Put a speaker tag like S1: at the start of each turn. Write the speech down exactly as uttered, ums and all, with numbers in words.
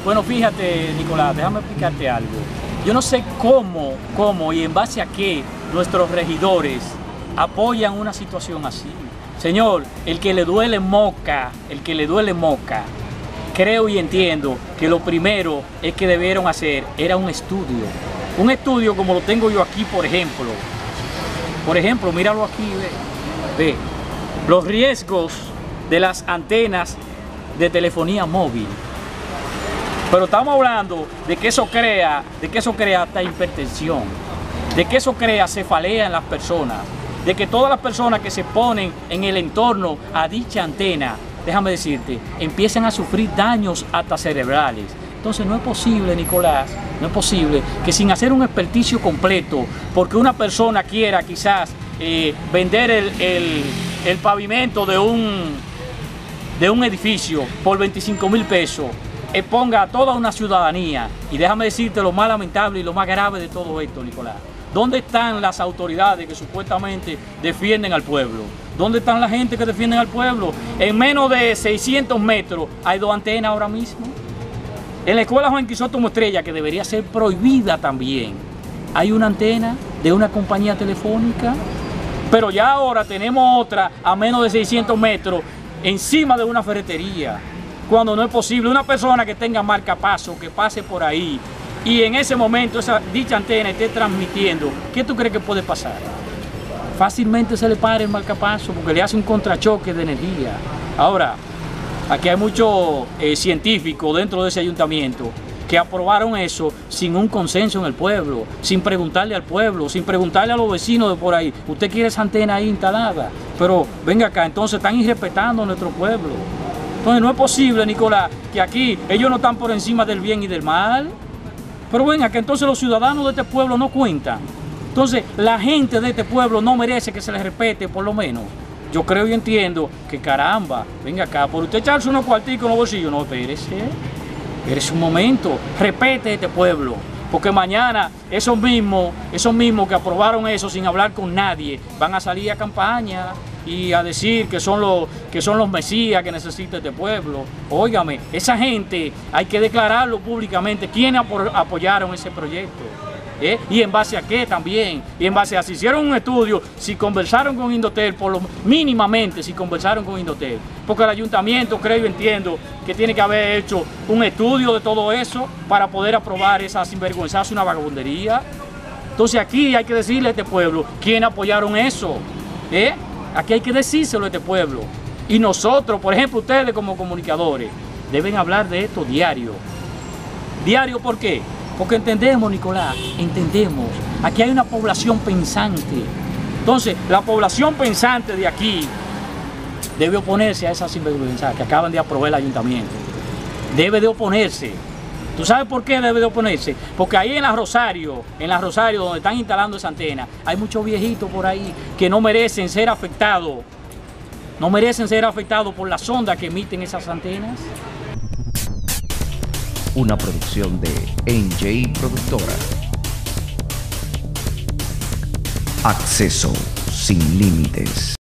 S1: Bueno, fíjate, Nicolás, déjame explicarte algo. Yo no sé cómo, cómo y en base a qué nuestros regidores apoyan una situación así. Señor, el que le duele moca, el que le duele moca, creo y entiendo que lo primero es que debieron hacer era un estudio. Un estudio como lo tengo yo aquí, por ejemplo. Por ejemplo, míralo aquí, ve. Ve. Los riesgos de las antenas de telefonía móvil. Pero estamos hablando de que eso crea, de que eso crea hasta hipertensión, de que eso crea cefalea en las personas, de que todas las personas que se ponen en el entorno a dicha antena, déjame decirte, empiezan a sufrir daños hasta cerebrales. Entonces no es posible, Nicolás, no es posible que sin hacer un experticio completo, porque una persona quiera quizás eh, vender el, el, el pavimento de un, de un edificio por veinticinco mil pesos, exponga a toda una ciudadanía. Y déjame decirte lo más lamentable y lo más grave de todo esto, Nicolás. ¿Dónde están las autoridades que supuestamente defienden al pueblo? ¿Dónde están la gente que defienden al pueblo? En menos de seiscientos metros hay dos antenas ahora mismo. En la escuela Juan Crisóstomo Estrella, que debería ser prohibida también, hay una antena de una compañía telefónica, pero ya ahora tenemos otra a menos de seiscientos metros encima de una ferretería, cuando no es posible una persona que tenga marcapaso, que pase por ahí y en ese momento esa dicha antena esté transmitiendo, ¿qué tú crees que puede pasar? Fácilmente se le para el marcapaso porque le hace un contrachoque de energía. Ahora, aquí hay muchos eh, científicos dentro de ese ayuntamiento que aprobaron eso sin un consenso en el pueblo, sin preguntarle al pueblo, sin preguntarle a los vecinos de por ahí. Usted quiere esa antena ahí instalada, pero venga acá, entonces están irrespetando a nuestro pueblo. Entonces no es posible, Nicolás, que aquí ellos no están por encima del bien y del mal. Pero venga, que entonces los ciudadanos de este pueblo no cuentan. Entonces la gente de este pueblo no merece que se les respete por lo menos. Yo creo y entiendo que caramba, venga acá, por usted echarse unos cuarticos en los bolsillos, no, espérese, espérese un momento, respete este pueblo, porque mañana esos mismos, esos mismos que aprobaron eso sin hablar con nadie, van a salir a campaña y a decir que son los, que son los mesías que necesita este pueblo. Óigame, esa gente hay que declararlo públicamente, quiénes apoyaron ese proyecto. ¿Eh? Y en base a qué también, y en base a si hicieron un estudio, si conversaron con Indotel, por lo mínimamente si conversaron con Indotel, porque el ayuntamiento, creo y entiendo que tiene que haber hecho un estudio de todo eso para poder aprobar esa sinvergüenza, una vagabundería. Entonces aquí hay que decirle a este pueblo quiénes apoyaron eso, ¿eh? Aquí hay que decírselo a este pueblo, y nosotros, por ejemplo, ustedes como comunicadores deben hablar de esto diario. ¿Diario por qué? Porque entendemos, Nicolás, entendemos. Aquí hay una población pensante. Entonces, la población pensante de aquí debe oponerse a esa sinvergüenza que acaban de aprobar el ayuntamiento. Debe de oponerse. ¿Tú sabes por qué debe de oponerse? Porque ahí en la Rosario, en la Rosario donde están instalando esa antena, hay muchos viejitos por ahí que no merecen ser afectados. No merecen ser afectados por las ondas que emiten esas antenas.
S2: Una producción de N J Productora. Acceso sin límites.